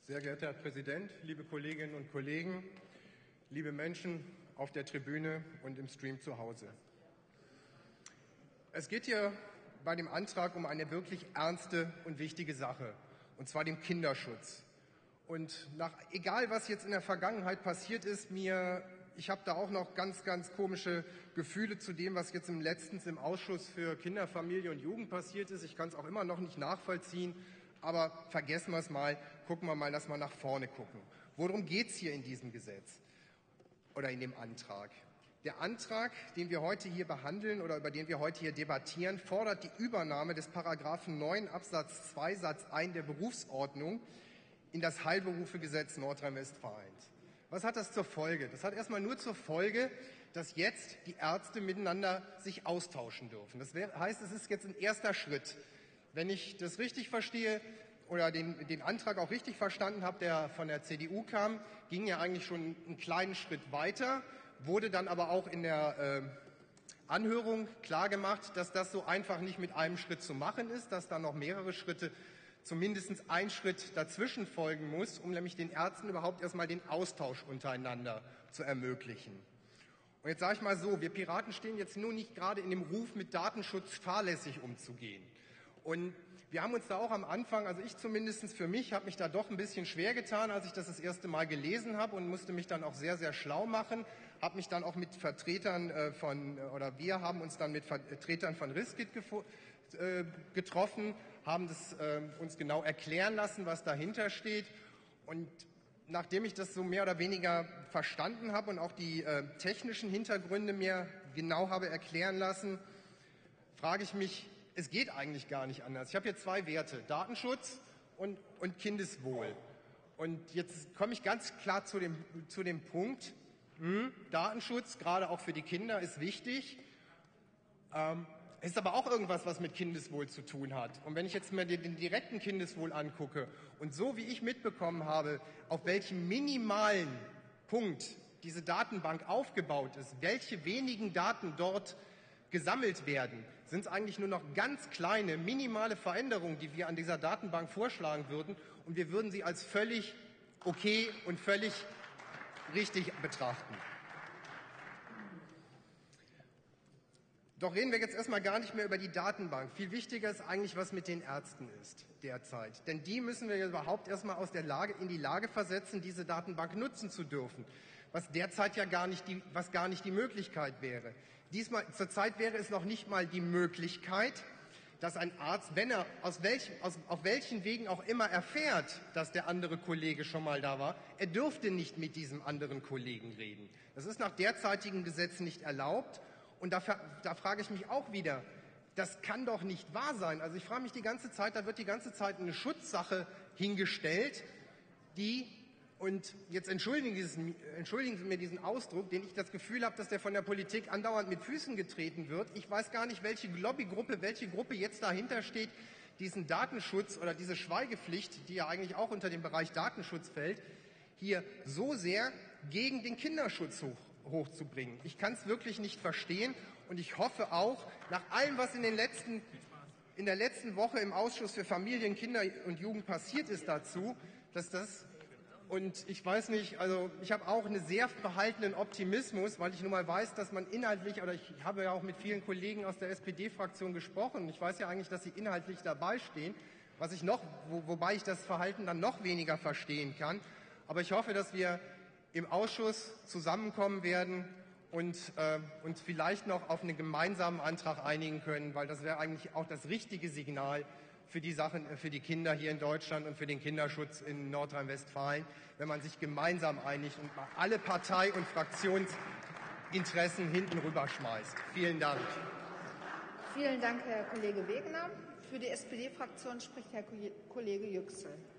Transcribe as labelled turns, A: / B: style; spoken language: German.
A: Sehr geehrter Herr Präsident, liebe Kolleginnen und Kollegen, liebe Menschen auf der Tribüne und im Stream zu Hause. Es geht hier bei dem Antrag um eine wirklich ernste und wichtige Sache, und zwar den Kinderschutz. Und egal was jetzt in der Vergangenheit passiert ist, ich habe da auch noch ganz komische Gefühle zu dem, was jetzt letztens im Ausschuss für Kinder, Familie und Jugend passiert ist. Ich kann es auch immer noch nicht nachvollziehen, aber vergessen wir es mal, gucken wir mal, dass wir nach vorne gucken. Worum geht es hier in diesem Gesetz oder in dem Antrag? Der Antrag, den wir heute hier behandeln oder über den wir heute hier debattieren, fordert die Übernahme des Paragraphen 9 Absatz 2 Satz 1 der Berufsordnung in das Heilberufegesetz Nordrhein-Westfalens. Was hat das zur Folge? Das hat erstmal nur zur Folge, dass jetzt die Ärzte miteinander sich austauschen dürfen. Das heißt, es ist jetzt ein erster Schritt. Wenn ich das richtig verstehe oder den Antrag auch richtig verstanden habe, der von der CDU kam, ging ja eigentlich schon einen kleinen Schritt weiter, wurde dann aber auch in der Anhörung klargemacht, dass das so einfach nicht mit einem Schritt zu machen ist, dass da noch mehrere Schritte, zumindest ein Schritt dazwischen folgen muss, um nämlich den Ärzten überhaupt erstmal den Austausch untereinander zu ermöglichen. Und jetzt sage ich mal so, wir Piraten stehen jetzt nur nicht gerade in dem Ruf, mit Datenschutz fahrlässig umzugehen. Und wir haben uns da auch am Anfang, also ich zumindest für mich, habe mich da doch ein bisschen schwer getan, als ich das erste Mal gelesen habe und musste mich dann auch sehr, sehr schlau machen, habe mich dann auch mit Vertretern wir haben uns dann mit Vertretern von Riskit getroffen, haben das uns genau erklären lassen, was dahinter steht. Und nachdem ich das so mehr oder weniger verstanden habe und auch die technischen Hintergründe mir genau habe erklären lassen, frage ich mich, es geht eigentlich gar nicht anders. Ich habe hier zwei Werte, Datenschutz und Kindeswohl. Und jetzt komme ich ganz klar zu dem Punkt, Datenschutz, gerade auch für die Kinder, ist wichtig, ist aber auch irgendwas, was mit Kindeswohl zu tun hat. Und wenn ich jetzt mir den direkten Kindeswohl angucke und so wie ich mitbekommen habe, auf welchem minimalen Punkt diese Datenbank aufgebaut ist, welche wenigen Daten dort gesammelt werden, sind es eigentlich nur noch ganz kleine, minimale Veränderungen, die wir an dieser Datenbank vorschlagen würden, und wir würden sie als völlig okay und völlig richtig betrachten. Doch reden wir jetzt erstmal gar nicht mehr über die Datenbank. Viel wichtiger ist eigentlich, was mit den Ärzten ist derzeit. Denn die müssen wir überhaupt erstmal in die Lage versetzen, diese Datenbank nutzen zu dürfen. Was derzeit ja gar nicht die Möglichkeit wäre. Zurzeit wäre es noch nicht mal die Möglichkeit, dass ein Arzt, wenn er auf welchen Wegen auch immer erfährt, dass der andere Kollege schon mal da war, er dürfte nicht mit diesem anderen Kollegen reden. Das ist nach derzeitigem Gesetz nicht erlaubt. Und da frage ich mich auch wieder, das kann doch nicht wahr sein. Also ich frage mich die ganze Zeit, da wird die ganze Zeit eine Schutzsache hingestellt, und jetzt entschuldigen Sie mir diesen Ausdruck, den ich das Gefühl habe, dass der von der Politik andauernd mit Füßen getreten wird. Ich weiß gar nicht, welche Gruppe jetzt dahinter steht, diesen Datenschutz oder diese Schweigepflicht, die ja eigentlich auch unter den Bereich Datenschutz fällt, hier so sehr gegen den Kinderschutz hochzubringen. Ich kann es wirklich nicht verstehen, und ich hoffe auch, nach allem, was in der letzten Woche im Ausschuss für Familien, Kinder und Jugend passiert ist dazu, dass das, und ich weiß nicht, also ich habe auch einen sehr verhaltenen Optimismus, weil ich nun mal weiß, dass man inhaltlich, oder ich habe ja auch mit vielen Kollegen aus der SPD-Fraktion gesprochen, ich weiß ja eigentlich, dass sie inhaltlich dabei stehen, wobei ich das Verhalten dann noch weniger verstehen kann. Aber ich hoffe, dass wir im Ausschuss zusammenkommen werden und uns vielleicht noch auf einen gemeinsamen Antrag einigen können, weil das wäre eigentlich auch das richtige Signal für die Kinder hier in Deutschland und für den Kinderschutz in Nordrhein-Westfalen, wenn man sich gemeinsam einigt und mal alle Partei- und Fraktionsinteressen hinten rüberschmeißt. Vielen Dank.
B: Vielen Dank, Herr Kollege Wegner. Für die SPD-Fraktion spricht Herr Kollege Yüksel.